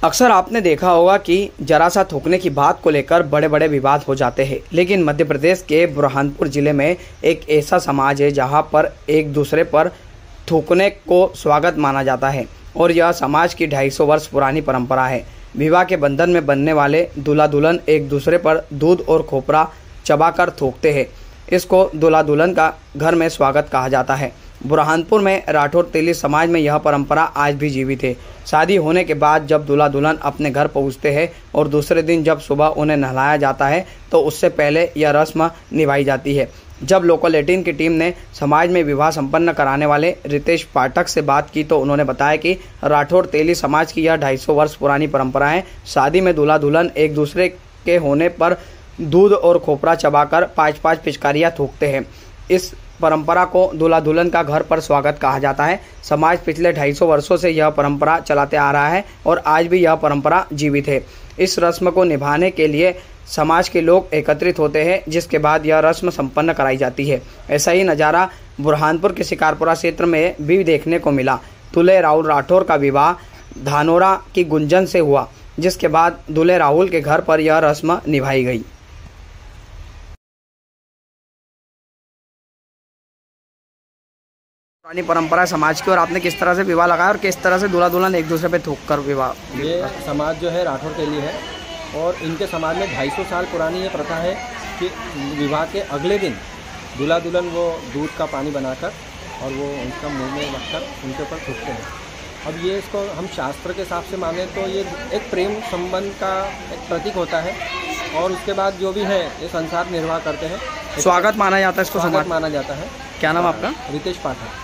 अक्सर आपने देखा होगा कि जरा सा थूकने की बात को लेकर बड़े बड़े विवाद हो जाते हैं, लेकिन मध्य प्रदेश के बुरहानपुर जिले में एक ऐसा समाज है जहां पर एक दूसरे पर थूकने को स्वागत माना जाता है और यह समाज की 250 वर्ष पुरानी परंपरा है। विवाह के बंधन में बनने वाले दूल्हा दुल्हन एक दूसरे पर दूध और खोपरा चबाकर थूकते हैं। इसको दूल्हा दुल्हन का घर में स्वागत कहा जाता है। बुरहानपुर में राठौर तेली समाज में यह परंपरा आज भी जीवित है। शादी होने के बाद जब दूल्हा दुल्हन अपने घर पहुंचते हैं और दूसरे दिन जब सुबह उन्हें नहलाया जाता है तो उससे पहले यह रस्म निभाई जाती है। जब लोकल 18 की टीम ने समाज में विवाह संपन्न कराने वाले रितेश पाठक से बात की तो उन्होंने बताया कि राठौर तेली समाज की यह 250 वर्ष पुरानी परंपरा है। शादी में दूल्हा दुल्हन एक दूसरे के होने पर दूध और खोपरा चबाकर 5-5 पिचकारियां थूकते हैं। इस परंपरा को दूल्हा दुल्हन का घर पर स्वागत कहा जाता है। समाज पिछले 250 वर्षों से यह परंपरा चलाते आ रहा है और आज भी यह परंपरा जीवित है। इस रस्म को निभाने के लिए समाज के लोग एकत्रित होते हैं, जिसके बाद यह रस्म संपन्न कराई जाती है। ऐसा ही नज़ारा बुरहानपुर के शिकारपुरा क्षेत्र में भी देखने को मिला। दूल्हे राहुल राठौर का विवाह धानोरा की गुंजन से हुआ, जिसके बाद दूल्हे राहुल के घर पर यह रस्म निभाई गई। पुरानी परंपरा समाज की, और आपने किस तरह से विवाह लगाया और किस तरह से दूल्हा दुल्हन एक दूसरे पे थूक कर विवाह। ये समाज जो है राठौर के लिए है और इनके समाज में 250 साल पुरानी ये प्रथा है कि विवाह के अगले दिन दूल्हा दुल्हन वो दूध का पानी बनाकर और वो उनका मुंह में रखकर उनके ऊपर थूकते हैं। अब ये इसको हम शास्त्र के हिसाब से माने तो ये एक प्रेम संबंध का एक प्रतीक होता है और उसके बाद जो भी है ये संसार निर्वाह करते हैं। स्वागत माना जाता है, इसको स्वागत माना जाता है। क्या नाम आपका? रितेश पाठक।